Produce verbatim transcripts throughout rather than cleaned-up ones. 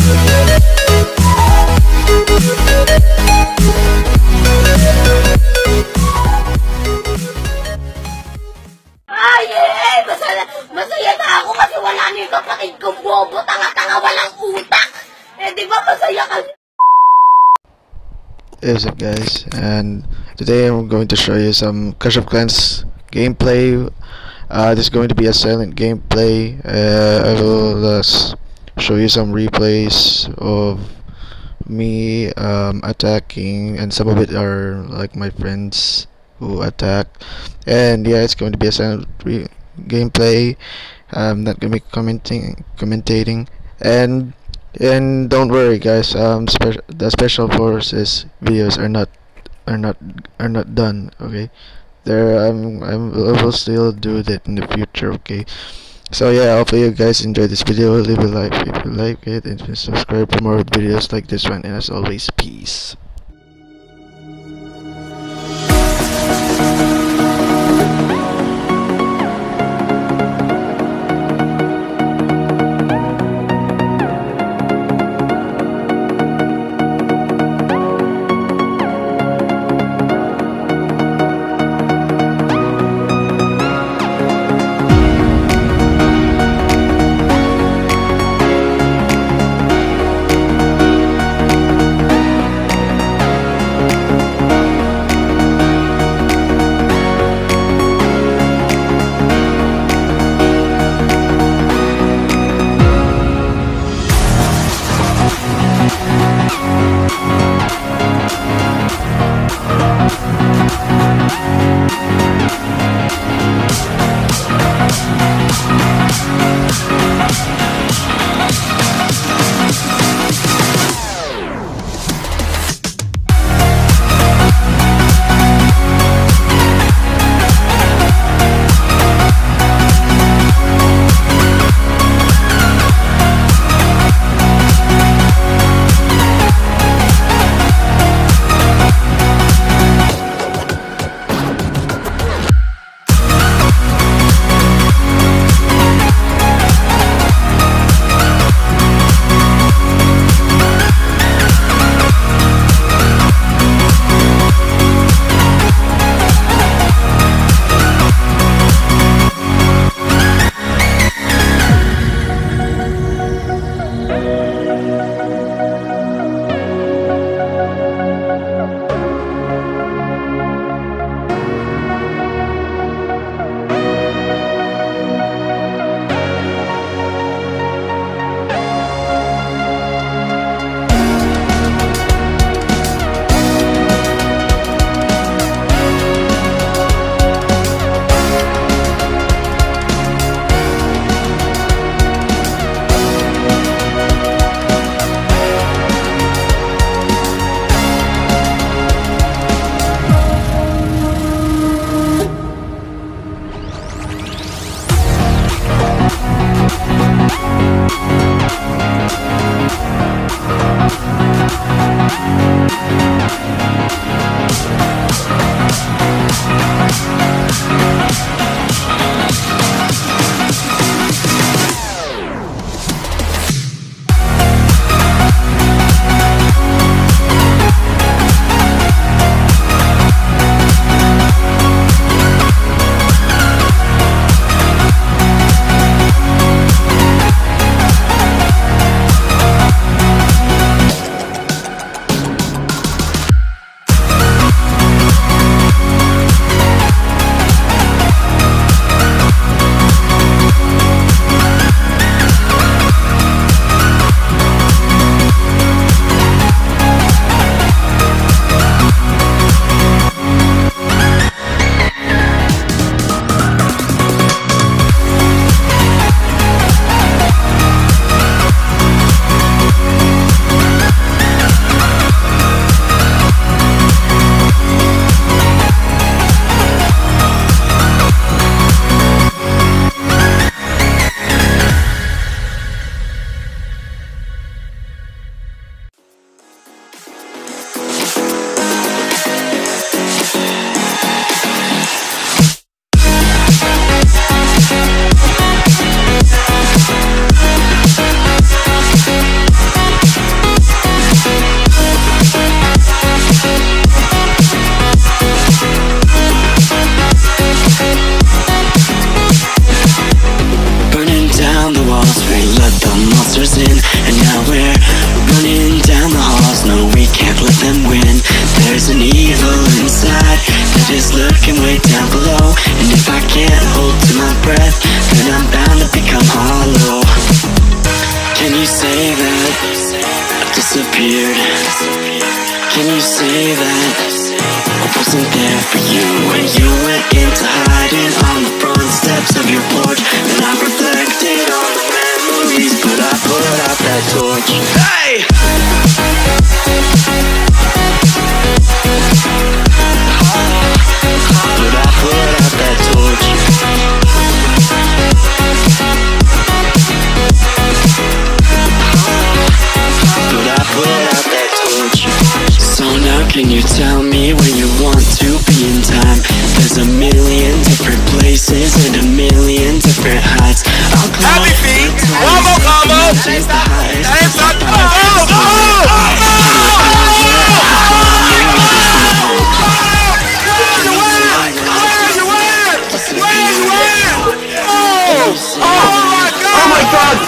Ay, eh, masaya, masaya na ako kasi wala nito pakit kong bobo, tanga-tanga, walang utak. Eh, di ba masaya kasi? Hey, what's up guys, and today I'm going to show you some Clash of Clans gameplay. Uh, this is going to be a silent gameplay. uh, I will uh, show you some replays of me um, attacking, and some of it are like my friends who attack. And yeah, it's going to be a silent re gameplay. I'm not gonna be commenting commentating, and and don't worry guys, um spe the special forces videos are not are not are not done, okay? There, I'm, I'm I will still do that in the future, okay? So yeah, hopefully you guys enjoyed this video. Leave a like if you like it, and subscribe for more videos like this one, and as always, peace. say that I disappeared? Can you say that I wasn't there for you when you went into hiding on the front steps of your porch? And I reflected on the memories, but I put out that torch. Hey! But I put out that torch. But I put out that torch. So now can you tell me where you want to be in time? There's a million different places and a million different heights. I'll climb Happy feet, combo combo, hands up, oh, oh, oh my God!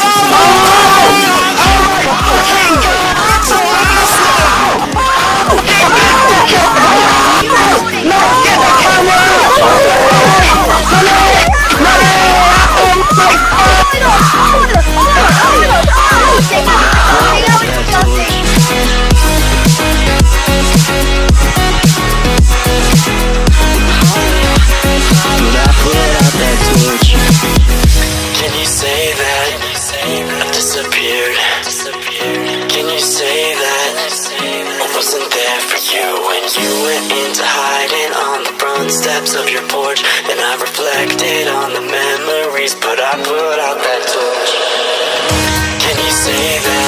Can you say that I disappeared? Can you say that I wasn't there for you when you went into hiding on the front steps of your porch? And I reflected on the memories, but I put out that torch. Can you say that